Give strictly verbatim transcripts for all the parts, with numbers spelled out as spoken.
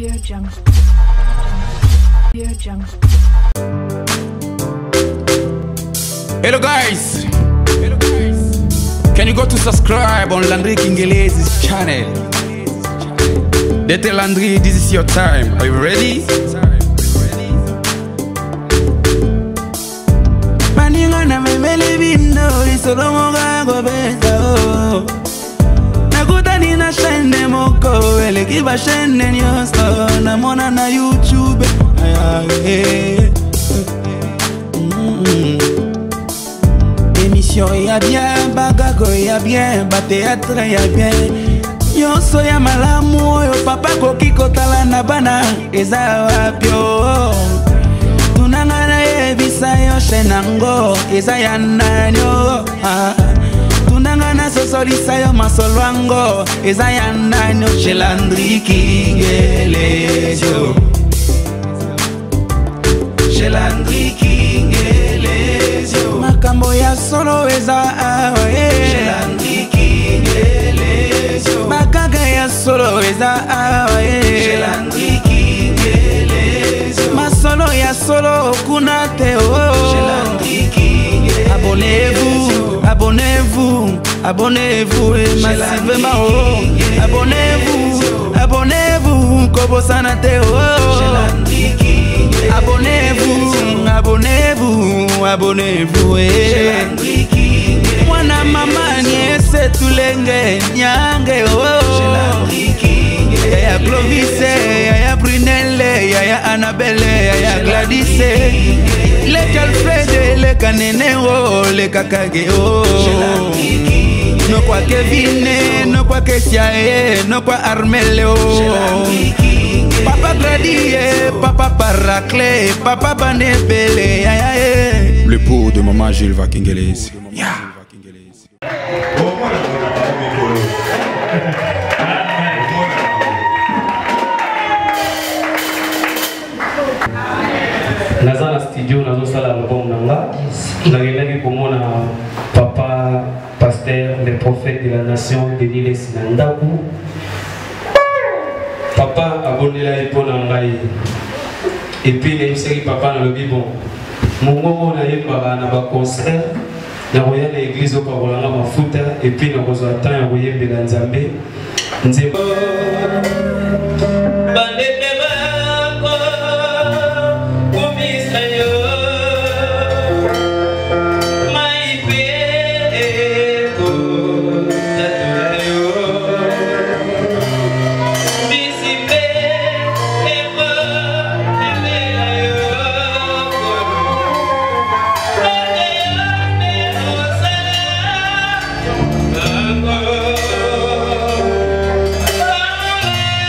Dear Jungle. Dear Jungle. Hello guys. Hello guys. Can you go to subscribe on Landry Kingelezi's channel? Dete Landry, this is your time. Are you ready? Maninga na memele bindo isolomo gago beza. Nakutani na shende moko eleki ba shende nyosto na mona na YouTube. Émission ya bien, bagago ya bien, ba théâtre ya bien. Yo soya malamu yo papa koki kotala na bana eza wapyo. Tunangana ebisa yo shenango eza ya nanyo. Tunangana sosolisa yo masolwango eza ya nanyo chez Landry Kingelezi. Chez Landry Kingelezi. Makambo ya solo eza awe chez Landry Kingelezi. Bakaga ya solo eza awe chez Landry Kingelezi. Masolo ya solo kuna te oh chez Landry Kingelezi. Abonnez-vous, abonnez-vous, abonnez-vous et massivement oh. Abonnez-vous, abonnez-vous, kobo sanate oh chez Landry Kingelezi. Abonnez-vous, abonnez-vous, abonnez-vous chez Landry Kingelezi. Mwana mama niese tulenge nyange oh chez Landry Kingelezi. Yaya Clovis, yaya Brunelle, yaya Annabelle, yaya Gladys. Le Alfred, le Kanene oh, le Kakage oh chez Landry Kingelezi. No kwa Kevin, no kwa Kesiae, no kwa Armelle oh chez Landry Kingelezi. Papa Gradie, papa Paracle, papa Banebele yaya eh. Le pot de maman Gilles Kingelezi. Yeah. Naza na studio nazo sala album nanga. Nagendaki komona papa pasteur le prophète de la nation Denis Lesinandaku. Papa abonela epona ngai. Et puis il y a papa dans le bon. Mon moment na yemba na ba concert na roya na église au parolanga mafuta et puis na kozo ata ya royembe na Nzambe. Nzembo Oh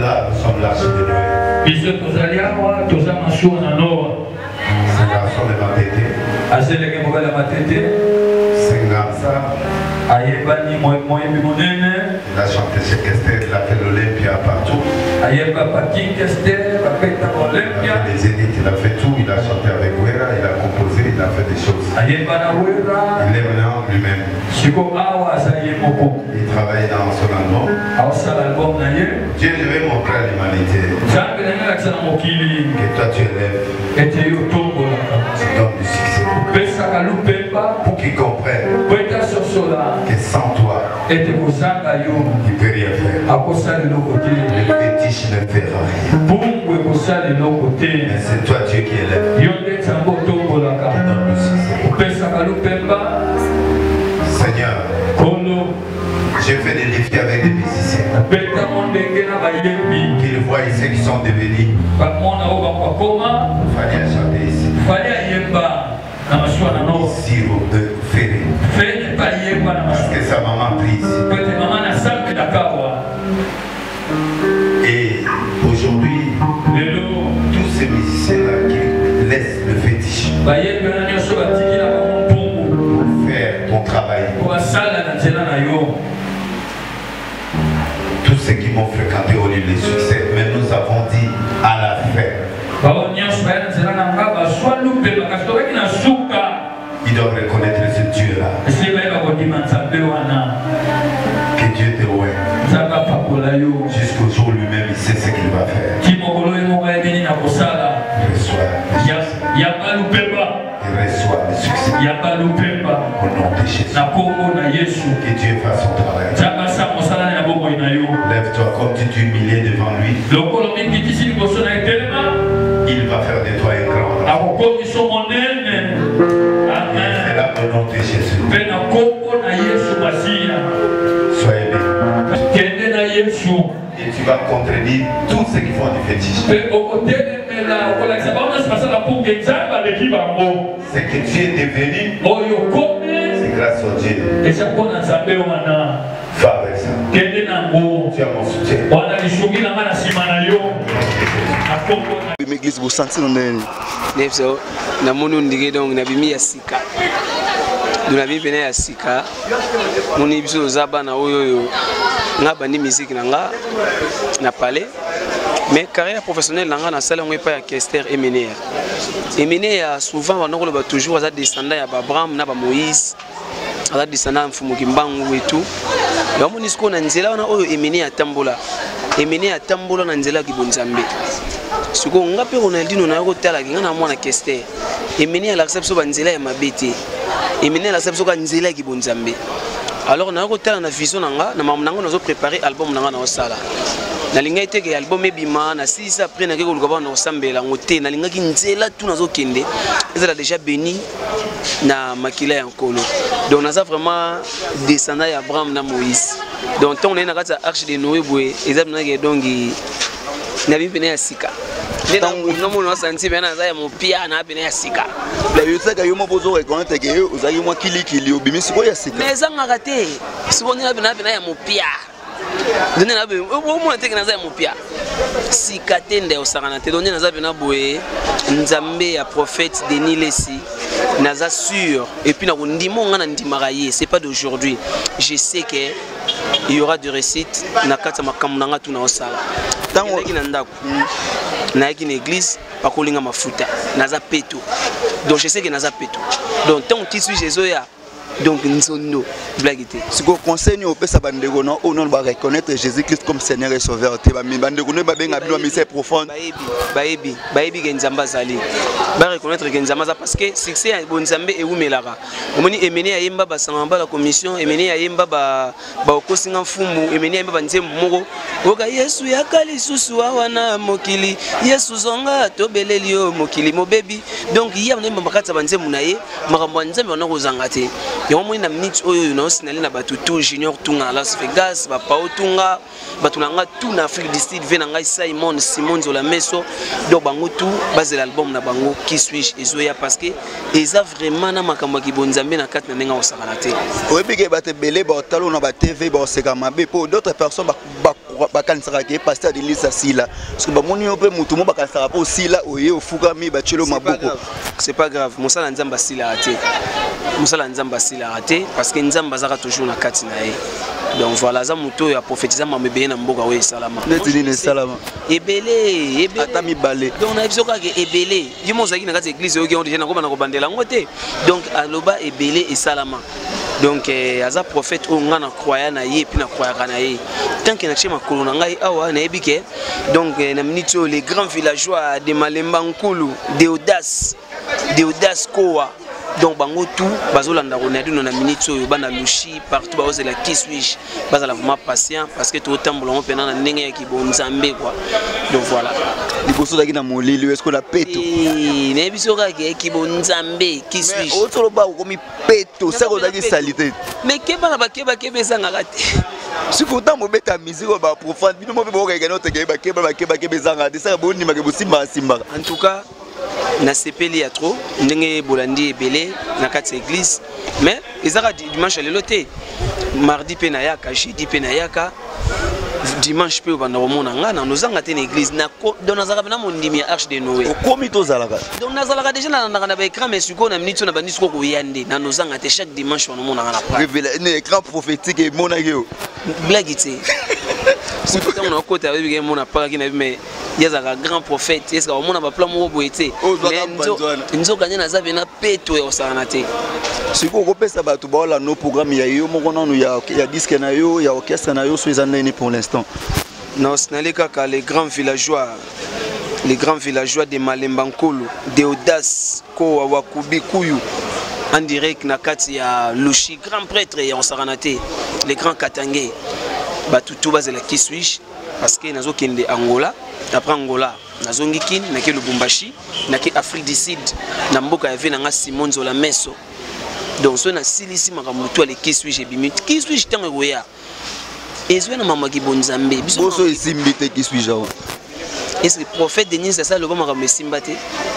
là, nous sommes l'arche de Noé. Biso tozaliawa toza masuwa na Noa. C'est un garçon de Matete. Azeleke mobali ya Matete. C'est un garçon. Ayebani moyebi monene. Il a chanté chez Kester, il a fait l'Olympia partout. Ayeba Paking Kester, Bapeta Il Olympia. a fait les zéniths, il a fait tout. Il a chanté avec Wera, il a composé, il a fait des choses. Ayeba na Wera. Il est maintenant lui-même. Siko awa azaye moko. Il travaille dans son album. Aosala album na ye. Dieu devait montrer à l'humanité Jambe na ngalakisa na mokili. que toi tu élèves, Ete yo tombolaka. tu donnes du succès. Pesaka lupemba. Pour qu'ils comprennent Kweta sosola. que sans toi, Ete kozanga yo. il ne peut rien faire. Akosala eloko te. Le fétiche ne fera rien. Bungu ekosala eloko te. Mais c'est toi Dieu qui élève, Yo nde nzambe otombolaka. qui donne le succès. Opesaka lupemba. Seigneur, Kolo. j'ai fait des défis avec des musiciens. Beta mondenge na bayembi. Qu'ils voient ceux qui sont devenus. Bamona oyo bakwakoma. Il fallait chanter ici. Fali ayemba na masuwa na no. Sirop de ferré. Fene pa ayemba na Parce masuwa. que sa maman prise. Pete mama na sambe na kawa. Et aujourd'hui, Lelo. tous ces musiciens-là qui laissent le fétiche Bayembi wana nyonso batikila bango mpungu. pour faire ton travail. Po basala na nzela na yo. Tous ceux qui m'ont fréquenté au lieu de succès, mais nous avons dit à la fin, Bao nyonso baya na nzela na nga baswa lupemba kasi tobaki na suka. ils doivent reconnaître ce Dieu-là. Esi bayeba kodima nzambe wana. Que Dieu te voie. Nzambe apakola yo. Jusqu'au jour lui-même, il sait ce qu'il va faire. Ti mokolo ye moko ayebi nini akosala. Il reçoit, Yaba lupemba. il reçoit le succès Yaba lupemba. au nom de Jésus. Na kombo na Yesu. Que Dieu fasse son travail. Nzambe asala mosala na bomoi na yo. Lève-toi comme tu t'humilies devant lui. Lokolo mikitisi liboso na etelema. Il va faire de toi un grand. Akokomisa monene. Amen. C'est là au nom de Jésus. Mpe na kombo na Yesu Masiya. Soyez bénis. Kende na Yesu. Et tu vas contredire tous ceux qui font du fétiche. Mpe okotelemela okolakisa bango nyonso basala mpo ke nzambe aleki bango. Ce que tu es devenu, Oyo okome c'est grâce à Dieu. eza mpo na nzambe wana. Va avec ça. Kende nango. Tu as mon soutien. Wana lisungi na nga na nsima na yo. Na kombo na L'église vous sentez dans le Nefso na monu ndike donc na bimi ya sika. Duna bimi pene ya sika. Moni biso zaba na oyo yo. Nga bandi musique na nga na palais. Mais carrière professionnelle na nga na sala ngwe pa ya Kester Emener. Emener souvent on a ba toujours za descendant ya ba Abraham na ba Moïse. Ala descendant mfumu kimbangu et tout. Ya moni siko na nzela na oyo Emener atambola. Emener atambola na nzela kibonzambe. Siko ngape Ronaldinho na yako tala kinga na mwana Kester. Emener la accepte so ba nzela ya mabete. Emener la accepte so ka nzela ki bonzambe. Alors na yako tala na vision nanga na mamu nanga nazo préparer album nanga na osala. Na linga ite ke album ebima na six après na keko lukaba na osambela ngote na linga ki nzela tu nazo kende. Ezala déjà béni na makila ya nkolo. Donc naza vraiment descendant ya Abraham na Moïse. Donc ton na kata arche de Noé boye ezab na ke dongi na bipene ya sika. Nena mo no santi bena za ya mopia na bipene ya sika. La yutaka yo mobozo reconnaître que yo ozaki mwa kili kili obimi siko ya sika. Mais zanga raté. Siko ni na bina bina ya mopia. Donne na be o mo teke na za ya mopia. Sika tende osakana te donne na za bina boye nzambe ya prophète Denis Lessi. Naza sûr et puis na ndimo nga na ndimaraye, c'est pas d'aujourd'hui. Je sais que il y aura de réussite na kata makambo nanga tu na osala. Tango ki na ndako. Na ki na église pakolinga mafuta. Naza peto. Donc je sais que naza peto. Donc tant que tu Jésus ya donc nzondo blague te. Siko conseil au pesa bandeko na on va reconnaître Jésus-Christ comme Seigneur et Sauveur. Te ba bandeko ne ba benga bino message profond. Baebi, baebi, baebi ke nzamba zali. Ba reconnaître ke nzamba za parce que succès ya bonzambe e wumelaka. Omoni emene ya yemba ba sangamba la commission, emene ya yemba ba ba okosinga mfumu, emene ya yemba ba nzembo moko. Oka Yesu ya kali susu wana mokili. Yesu zonga to beleli yo mokili mo baby. Donc iya na yemba bakata ba nzembo na ye, makambo nzembe wana kozanga te. Yo mo na minute oyo na osinali na batu tout junior tunga na Las Vegas, ba pao tunga, batu nanga tout na Afrique du Sud, vena ngai Simon Simon Zola Meso. Donc bango tout base l'album na bango qui suis ezoya parce que eza vraiment na makambo ki bonzambe na kati na nenga osakana te. Oyebi ke bate belé ba talo na ba T V ba oseka mabe po d'autres personnes ba ba bakanisaka ke pasteur de l'Église Sila parce que bamoni yo pe mutu mo bakanisaka po Sila oye ofukami bachelo maboko. C'est pas grave, mosala nzamba Sila raté. Mosala nzamba Sila raté parce que nzamba zaka toujours na kati na ye. Donc voilà, za muto ya prophétiser mamebe na mboka we salama. Neti ni salama. Ebele, ebele. Ata mi balé. Donc na biso ka ke ebele. Yimo zaki na kati église yo ki on déjà na ko bana ko bandela ngote. Donc aloba ebele et salama. Donc eh, aza prophète o nga na croyant na ye puis na croyaka na ye. Tant que na chema kolona ngai awa na ebike. Donc eh, na minute les grands villageois de Malemba Nkulu, de Audace, de Audace Koa. Donc bango tout bazolanda ronadi na minute oyo bana lushi partout baoze la qui suis bazala vraiment patient parce que tout tambola on pena na ndenge ya kibonzambe quoi. Donc voilà. Liboso daki na molili est-ce que la peto? Eh, na biso ka ke kibonzambe qui suis. Mais autre ba ko mi peto ça ko daki salité. Mais keba na bakeba keba sanga kate. Si pourtant mo beta musique ba profane bino mo be bo ka ke note ke ba keba ba keba keba sanga de ça bo ni ma ke bo simba simba. En tout cas na sepeli ya trop ndenge bolandi ebele na kati église mais ezaka dimanche lelo te mardi pe na yaka jeudi pe na yaka dimanche pe banda bomona nga na nozanga te na église na don nazaka na mondimi ya arche de Noé okomi to zalaka donc nazalaka déjà na na ba écran mais suko na minute na bandi suko ko yande na nozanga te chaque dimanche on mona na pra révélé un écran prophétique et monagio blague te si pourtant on a côté avec bien mona pas qui na mais yazaka grand prophète est-ce qu'on mona ba plan mo boité mais nzo kanya na zabe na peto ya osana te siko ko pesa ba to ba la no programme ya yo moko nanu ya ya disque na yo ya orchestre na yo so ezana pour l'instant. Non, ce n'est pas les grands villageois, les grands villageois de Malemba Nkulu, de Audace, Koa Wakubi Kuyu, en direct na kati ya Lushi, grand prêtre et en Saranate, les grands Katangé, bah tout tout base la qui suis parce que nazo kende Angola, après Angola, nazo ngikin, na ke Lubumbashi, na ke Afrique du Sud, na mboka ya vena nga Simon Zola Meso. Donc so na silisi makamutu ale qui suis bimit, qui suis tango goya. Ezwe na mama ki bonzambe biso boso isimbite qui suis jawa est-ce que prophète Denis c'est ça le bama ka simbate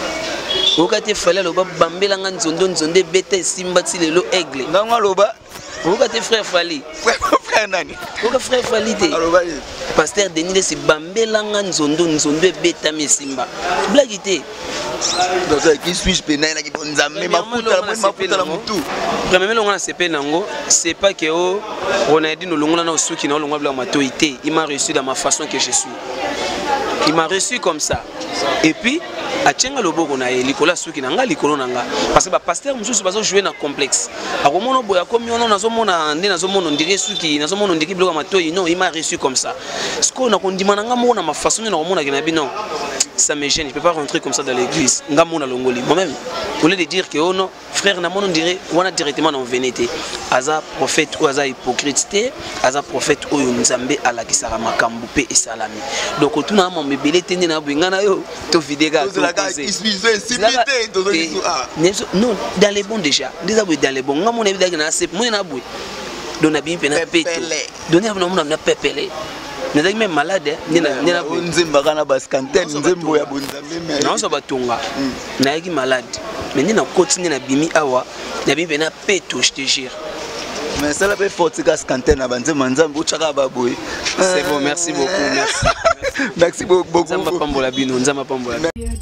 okate fala lo ba bambela nga nzondo nzonde bete simbati lelo aigle nganga loba okate frère Fali frère nani oka frère Fali te pasteur Denis c'est bambela nga nzondo nzondo beta me simba blague te donc qui suis pena na ki bonzambe mafuta mafuta la mutu premier longa na sepe nango c'est pas que oh on a dit nous longa na osuki na longa bla matoité il m'a reçu dans ma façon que je suis il m'a reçu comme ça et puis a tchenga loboko na likola suki na nga likolo na nga parce que ba pasteur mususu bazo jouer na complexe akomono boya komi ono nazo mona ndé nazo mona ndike suki nazo mona ndike biloko matoyi non il m'a reçu comme ça ce qu'on a kondima na nga mona ma façon na komona ke na bino ça me gêne, je peux pas rentrer comme ça dans l'église. Ngamona longoli. Moi-même, au lieu de dire que oh non, frère, on dirait, on a directement dans vénété. Aza prophète ou aza hypocrite, aza prophète ou nzambe ala kisara makambupe et salami. Donc tout na mon bébé tene na bingana yo, to vidéga. Non, dans les bons déjà. Déjà dans les bons. Ngamona bidaka na sep, moi na boué. Dona bien pena peto. Dona na na pepele. Mais même malade, ni na ni na nzimba kana baskanten nzimbo ya bonzambe mais non so batunga na yaki malade mais ni na continue na bimi awa na bimi na peto je te jure mais ça la peut fortika skanten na banzema nzambe uchaka baboy c'est bon merci beaucoup merci merci beaucoup nzamba pambola bino nzamba pambola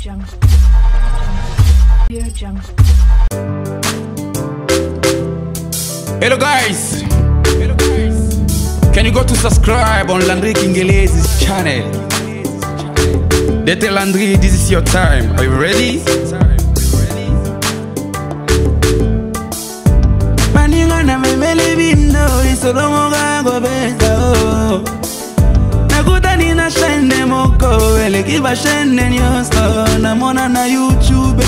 Hello guys. Hello guys. Can you go to subscribe on Landry Kingelezi's channel? Dete Landry, this is your time. Are you ready? Maninga na memele bindo isolomo gango beza nakuta nina shende moko eleki ba shende nyosto na mona na YouTube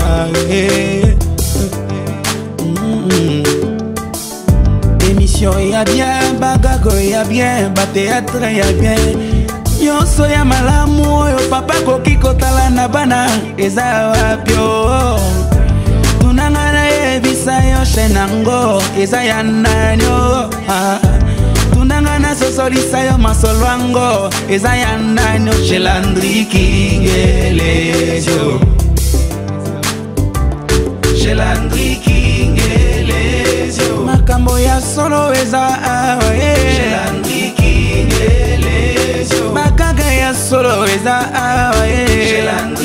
émission ya bien bagago ya bien ba théâtre ya bien yoso ya malamu oyo papa koki kotala na bana eza wapyo tunanga na ebisa yo shenango eza ya nanyo tunanga na sosolisa yo masolwango eza ya nanyo chez Landry Kingelezio chez Landry Kingelezio makambo ya solo eza awa chez Landry Kingelezio solo eza awa ye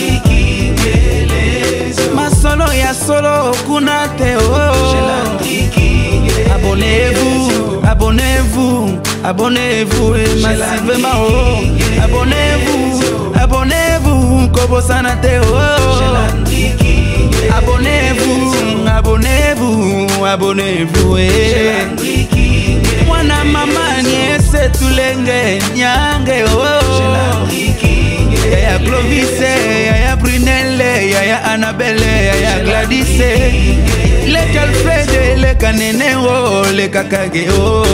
masolo ya solo kuna te abonnez-vous abonnez-vous abonnez-vous et massivement abonnez-vous abonnez-vous kobosana te abonnez-vous abonnez-vous abonnez-vous mwana mama niese tulenge nyange yaya Clovise yaya Brunelle yaya Annabelle yaya Gladys leka Alfred leka Nene leka Kage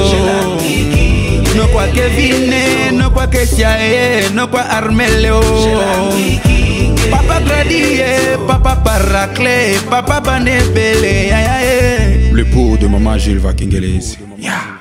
no kwa Kevin no kwa Kesiae no kwa Armel papa Gradie papa Paracle papa Banebele le pot de maman Gilles Vakingelezi. Yeah.